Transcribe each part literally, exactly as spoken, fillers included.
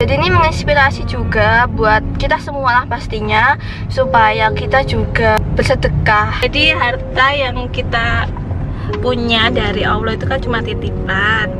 Jadi ini menginspirasi juga buat kita semua lah pastinya, supaya kita juga bersedekah. Jadi harta yang kita punya dari Allah itu kan cuma titipan.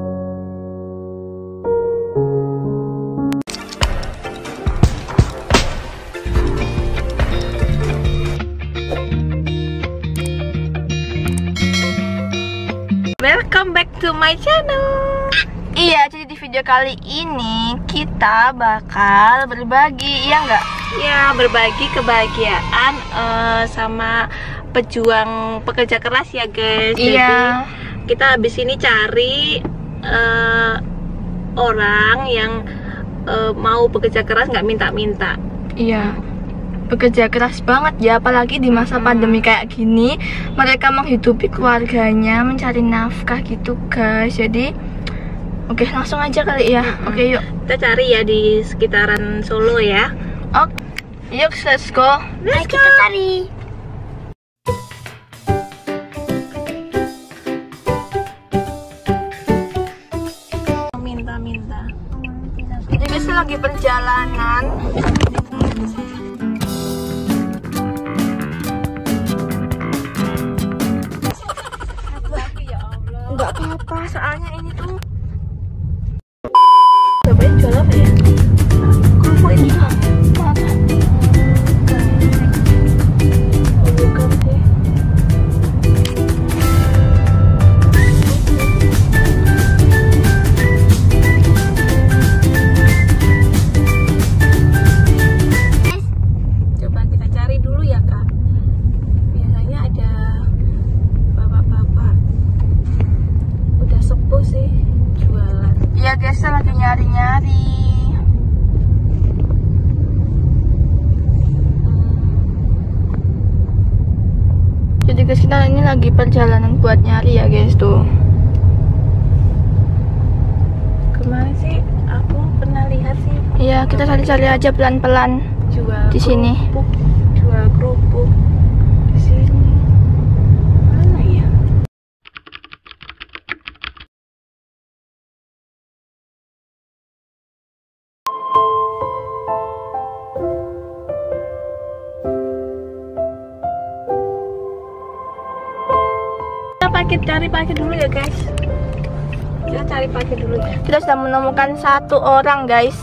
Welcome back to my channel. Iya, jadi di video kali ini kita bakal berbagi, iya nggak? Ya, berbagi kebahagiaan uh, sama pejuang pekerja keras ya guys. Iya. Jadi kita habis ini cari uh, orang yang uh, mau bekerja keras nggak minta-minta. Iya. Bekerja keras banget ya, apalagi di masa hmm. pandemi kayak gini. Mereka menghidupi keluarganya, mencari nafkah gitu guys. Jadi oke, langsung aja kali ya. Hmm. Oke, yuk kita cari ya di sekitaran Solo ya. Oke, yuk let's go. Let's go. Kita cari. Minta-minta. Jadi guys lagi perjalanan. Enggak apa-apa, soalnya ini tuh bapaknya jual apa ya? Kerupuk ini mana? Oh, bukan sih. Coba kita cari dulu ya kak. Biasanya ada bapak-bapak udah sepuh sih jualan. Ya guys, saya lagi nyari-nyari. Jadi guys, kita ini lagi perjalanan buat nyari ya guys tuh. Kemarin sih aku pernah lihat sih. Iya, kita cari-cari aja pelan-pelan. Jual di sini. Kerupuk, jual kerupuk di sini. Mana ya? Kita cari pakai dulu ya guys. Kita cari pakai dulu ya. Kita sudah menemukan satu orang guys.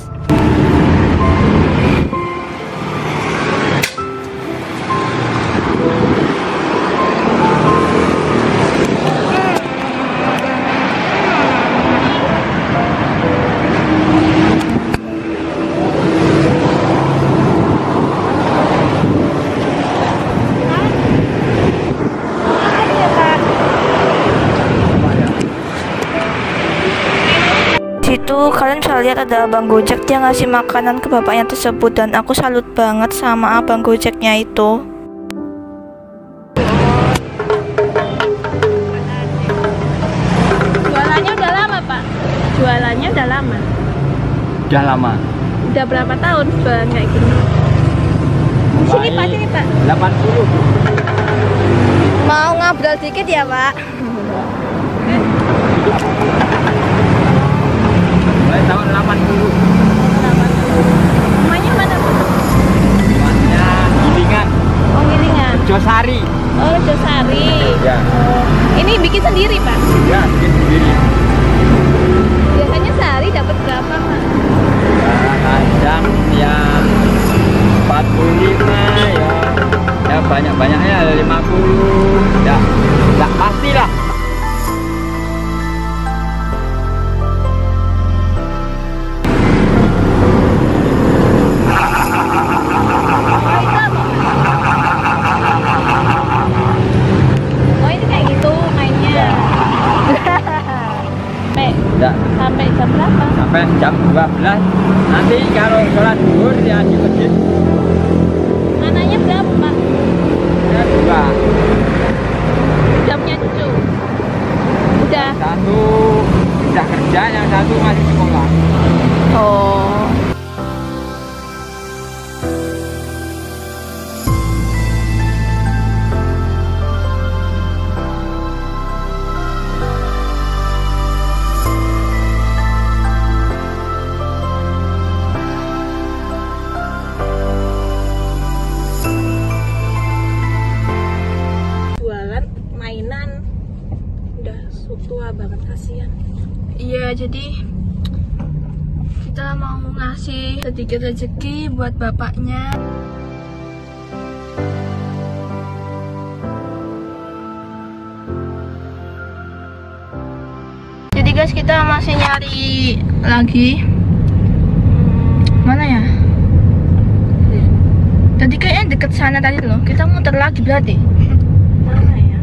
Situ kalian bisa lihat ada abang Gojek, dia ngasih makanan ke bapaknya tersebut, dan aku salut banget sama abang Gojeknya itu. Jualannya udah lama pak? Jualannya udah lama? Udah lama. Udah berapa tahun jualan kayak gini? Di sini pak, sini pak. delapan puluh. Mau ngobrol dikit ya pak? Mulai tahun delapan puluh. Rumahnya mana pak? Rumahnya Gilingan. Oh Gilingan. Josari. Oh Josari. Ya. Oh. Ini bikin sendiri pak? Ya, bikin sendiri. Biasanya sehari dapat berapa pak? Ya, kadang yang empat puluh lima ya. Ya banyak-banyaknya ada lima puluh. Ya, enggak pasti lah. Sampai jam berapa? Sampai jam dua belas. Nanti kalau sholat zuhur ya di masjid. Anaknya berapa pak? Ya dua. Udah punya cucu? Udah. Satu udah kerja, yang satu masih sekolah. Oh. jadi kita mau ngasih sedikit rezeki buat bapaknya. Jadi guys, kita masih nyari lagi. Mana ya? Tadi kayaknya deket sana tadi loh. Kita muter lagi berarti. Mana ya?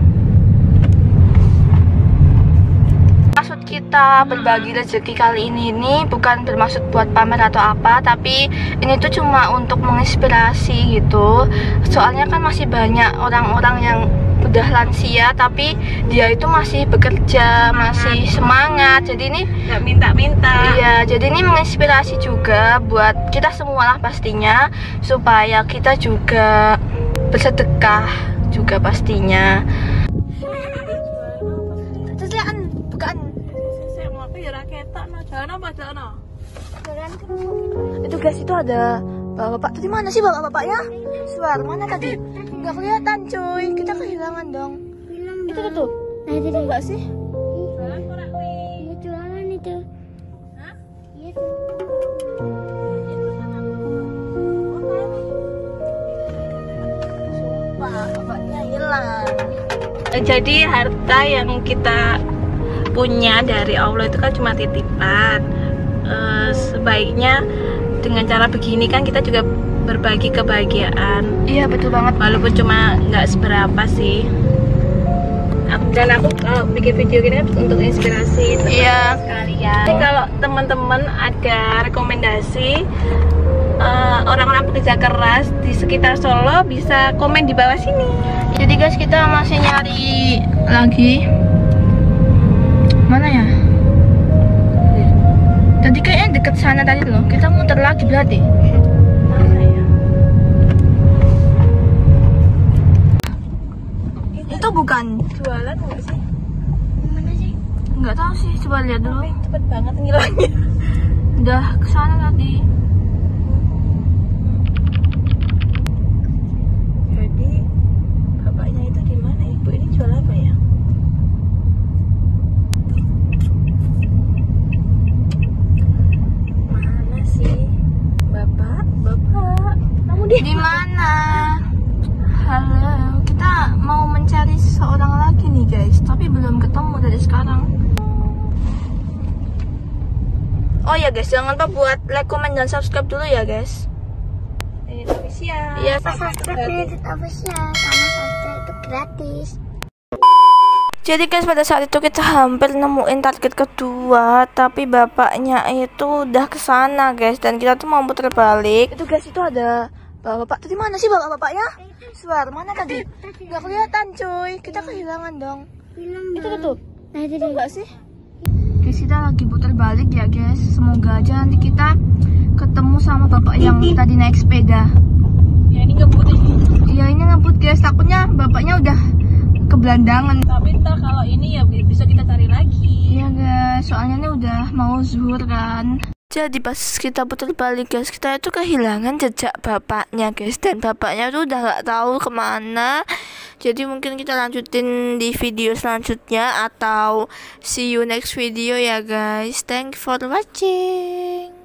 Maksud kita berbagi rezeki kali ini ini bukan bermaksud buat pamer atau apa, tapi ini tuh cuma untuk menginspirasi gitu. Soalnya kan masih banyak orang-orang yang udah lansia tapi dia itu masih bekerja, masih semangat. Jadi ini nggak minta-minta. Iya, jadi ini menginspirasi juga buat kita semua lah pastinya, supaya kita juga bersedekah juga pastinya. Itu guys, itu ada bapak-bapak. Tadi mana sih bapak-bapaknya? Suar mana tadi? Nggak kelihatan cuy, kita kehilangan dong. Itu tuh tuh. Nah itu tuh nggak sih? Iya jualan itu. Hah? Iya tuh. Sumpah, bapaknya hilang. Jadi harta yang kita punya dari Allah itu kan cuma titipan. Uh, sebaiknya dengan cara begini kan kita juga berbagi kebahagiaan. Iya betul banget. Walaupun cuma nggak seberapa sih. Dan aku kalau bikin video gini untuk inspirasi teman-teman iya. Sekalian. Jadi kalau teman-teman ada rekomendasi orang-orang uh, pekerja keras di sekitar Solo bisa komen di bawah sini. Jadi guys, kita masih nyari lagi. Mana ya? Tadi kayaknya deket sana tadi loh. Kita muter lagi berarti. Mana ya? Itu bukan jualan nggak sih? Mana sih? Nggak tahu sih. Coba lihat dulu. Tapi cepet banget ngilangnya. Udah kesana tadi. Jadi bapaknya itu di mana? Ibu ini jual apa ya? Di mana? Halo, kita mau mencari seorang lagi nih guys, tapi belum ketemu dari sekarang. Oh ya guys, jangan lupa buat like, comment, dan subscribe dulu ya guys. Ini official. Iya, subscribe itu official, karena subscribe itu gratis. Jadi guys, pada saat itu kita hampir nemuin target kedua, tapi bapaknya itu udah kesana guys, dan kita tuh mau putar balik. Itu guys, itu ada bapak-bapak. Tadi mana sih bapak-bapaknya? Suar mana tadi? Nggak kelihatan cuy, kita kehilangan dong. Itu tuh tuh. Nah itu tuh nggak sih? Guys, kita lagi putar balik ya guys. Semoga aja nanti kita ketemu sama bapak yang tadi naik sepeda. Ya ini ngebut ini. Iya ini ngebut guys, takutnya bapaknya udah kebelandangan. Tapi entah kalau ini ya bisa kita cari lagi. Iya guys, soalnya ini udah mau zuhur kan. Jadi pas kita putar balik guys, kita itu kehilangan jejak bapaknya guys, dan bapaknya tuh udah nggak tahu kemana. Jadi mungkin kita lanjutin di video selanjutnya atau see you next video ya guys. Thank you for watching.